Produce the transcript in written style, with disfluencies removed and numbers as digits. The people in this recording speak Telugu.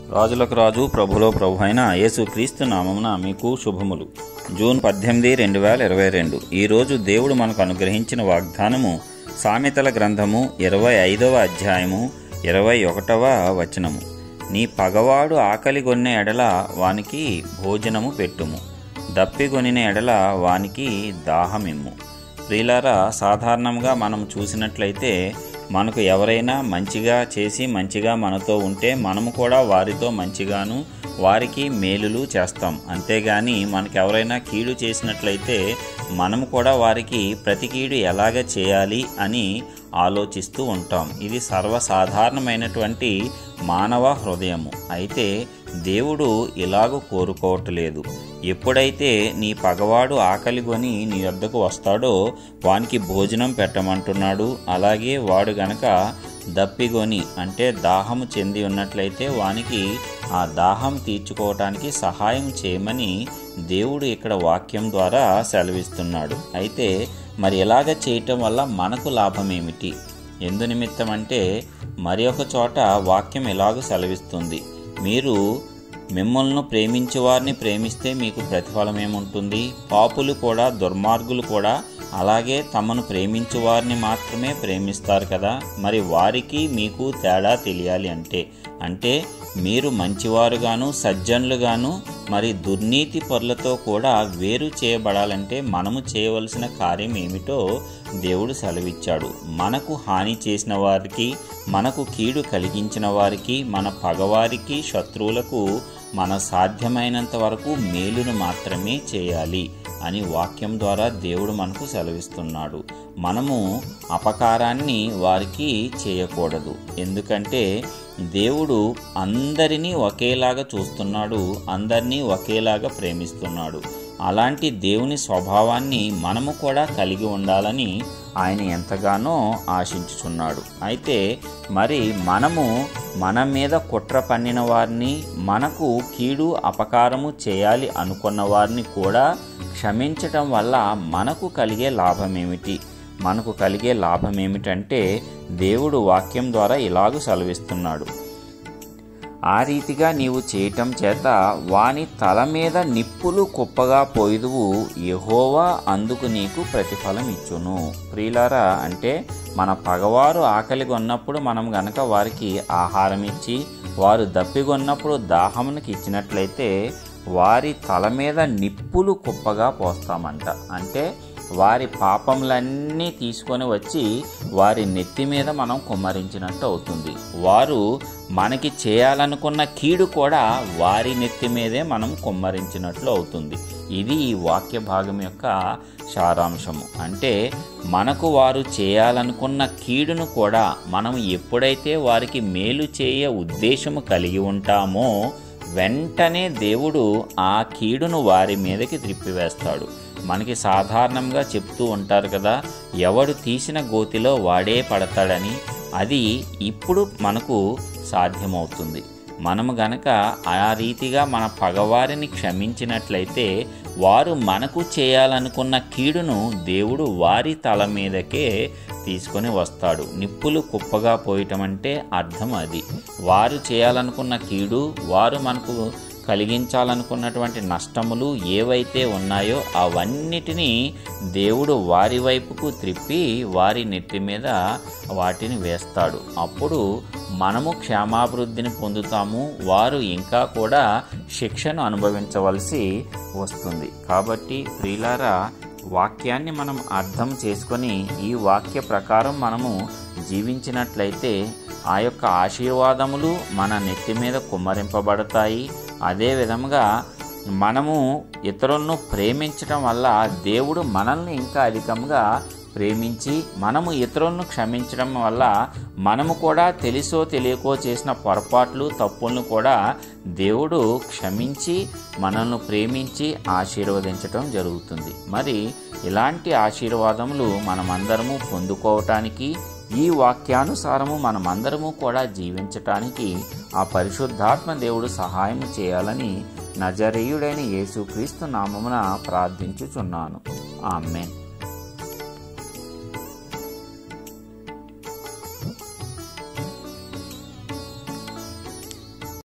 రాజులకు రాజు ప్రభులో ప్రభు అయిన యేసుక్రీస్తు నామమున మీకు శుభములు. జూన్ 18, 2022. ఈరోజు దేవుడు మనకు అనుగ్రహించిన వాగ్దానము సామెతల గ్రంథము 25వ అధ్యాయము 21వ వచనము. నీ పగవాడు ఆకలిగొన్న ఎడల వానికి భోజనము పెట్టుము, దప్పిగొనిన ఎడల వానికి దాహమిమ్ము. ప్రియులారా, సాధారణంగా మనం చూసినట్లయితే మనకు ఎవరైనా మంచిగా చేసి మంచిగా మనతో ఉంటే మనము కూడా వారితో మంచిగాను వారికి మేలులు చేస్తాం. అంతేగాని మనకు ఎవరైనా కీడు చేసినట్లయితే మనము కూడా వారికి ప్రతి కీడు ఎలాగ చేయాలి అని ఆలోచిస్తూ ఉంటాం. ఇది సర్వసాధారణమైనటువంటి మానవ హృదయము. అయితే దేవుడు ఇలాగూ కోరుకోవట్లేదు. ఎప్పుడైతే నీ పగవాడు ఆకలిగొని నీ వద్దకు వస్తాడో వానికి భోజనం పెట్టమంటున్నాడు. అలాగే వాడు గనక దప్పిగొని అంటే దాహము చెంది ఉన్నట్లయితే వానికి ఆ దాహం తీర్చుకోవటానికి సహాయం చేయమని దేవుడు ఇక్కడ వాక్యం ద్వారా సెలవిస్తున్నాడు. అయితే మరి ఎలాగ చేయటం వల్ల మనకు లాభం ఏమిటి? ఎందు నిమిత్తం అంటే మరి ఒక చోట వాక్యం ఎలాగూ సెలవిస్తుంది, మీరు మిమ్మల్ని ప్రేమించే వారిని ప్రేమిస్తే మీకు ప్రతిఫలం ఏముంటుంది? పాపులు కూడా దుర్మార్గులు కూడా అలాగే తమను ప్రేమించే వారిని మాత్రమే ప్రేమిస్తారు కదా. మరి వారికి మీకు తేడా తెలియాలి అంటే మీరు మంచివారుగాను సజ్జనులుగాను మరి దుర్నీతి పరులతో కూడా వేరు చేయబడాలంటే మనము చేయవలసిన కార్యం ఏమిటో దేవుడు సెలవిచ్చాడు. మనకు హాని చేసిన వారికి, మనకు కీడు కలిగించిన వారికి, మన పగవారికి, శత్రువులకు మన సాధ్యమైనంత వరకు మేలును మాత్రమే చేయాలి అని వాక్యం ద్వారా దేవుడు మనకు సెలవిస్తున్నాడు. మనము అపకారాన్ని వారికి చేయకూడదు. ఎందుకంటే దేవుడు అందరినీ ఒకేలాగా చూస్తున్నాడు, అందరినీ ఒకేలాగా ప్రేమిస్తున్నాడు. అలాంటి దేవుని స్వభావాన్ని మనము కూడా కలిగి ఉండాలని ఆయన ఎంతగానో ఆశించుచున్నాడు. అయితే మరి మనము మన మీద కుట్ర పన్నిన వారిని, మనకు కీడు అపకారము చేయాలి అనుకున్న వారిని కూడా క్షమించటం వల్ల మనకు కలిగే లాభం ఏమిటి? మనకు కలిగే లాభం ఏమిటంటే దేవుడు వాక్యం ద్వారా ఇలాగూ సెలవిస్తున్నాడు, ఆ రీతిగా నీవు చేయటం చేత వాని తల మీద నిప్పులు కుప్పగా పోయిదువు, యెహోవా అందుకు నీకు ప్రతిఫలం ఇచ్చును. ప్రియులారా, అంటే మన పగవారు ఆకలిగొన్నప్పుడు మనం గనక వారికి ఆహారం ఇచ్చి, వారు దప్పిగొన్నప్పుడు దాహమునకి ఇచ్చినట్లయితే వారి తల మీద నిప్పులు కుప్పగా పోస్తామంట. అంటే వారి పాపములన్నీ తీసుకొని వచ్చి వారి నెత్తి మీద మనం కుమ్మరించినట్టు అవుతుంది. వారు మనకి చేయాలనుకున్న కీడు కూడా వారి నెత్తి మీదే మనం కుమ్మరించినట్లు అవుతుంది. ఇది ఈ వాక్య భాగం యొక్క సారాంశము. అంటే మనకు వారు చేయాలనుకున్న కీడును కూడా మనం ఎప్పుడైతే వారికి మేలు చేయ ఉద్దేశము కలిగి ఉంటామో వెంటనే దేవుడు ఆ కీడును వారి మీదకి త్రిప్పివేస్తాడు. మనకి సాధారణంగా చెప్తూ ఉంటారు కదా, ఎవడు తీసిన గోతిలో వాడే పడతాడని. అది ఇప్పుడు మనకు సాధ్యమవుతుంది. మనము గనక ఆ రీతిగా మన పగవారిని క్షమించినట్లయితే వారు మనకు చేయాలనుకున్న కీడును దేవుడు వారి తల మీదకే తీసుకొని వస్తాడు. నిప్పులు కుప్పగా పోయటం అంటే అర్థం అది. వారు చేయాలనుకున్న కీడు, వారు మనకు కలిగించాలనుకున్నటువంటి నష్టములు ఏవైతే ఉన్నాయో అవన్నిటినీ దేవుడు వారి వైపుకు త్రిప్పి వారి నెత్తి మీద వాటిని వేస్తాడు. అప్పుడు మనము క్షేమాభివృద్ధిని పొందుతాము, వారు ఇంకా కూడా శిక్షను అనుభవించవలసి వస్తుంది. కాబట్టి ప్రియులారా, వాక్యాన్ని మనం అర్థం చేసుకొని ఈ వాక్య ప్రకారం మనము జీవించినట్లయితే ఆ యొక్క ఆశీర్వాదములు మన నెత్తి మీద కుమ్మరింపబడతాయి. అదే విధముగా మనము ఇతరులను ప్రేమించడం వల్ల దేవుడు మనల్ని ఇంకా అధికంగా ప్రేమించి, మనము ఇతరులను క్షమించడం వల్ల మనము కూడా తెలుసో తెలియకో చేసిన పొరపాట్లు తప్పులను కూడా దేవుడు క్షమించి మనల్ని ప్రేమించి ఆశీర్వదించటం జరుగుతుంది. మరి ఇలాంటి ఆశీర్వాదములు మనమందరము పొందుకోవటానికి, ఈ వాక్యానుసారము మనమందరము కూడా జీవించటానికి ఆ పరిశుద్ధాత్మ దేవుడు సహాయం చేయాలని నజరేయుడైన యేసుక్రీస్తు నామమున ప్రార్థించుచున్నాను. ఆమేన్.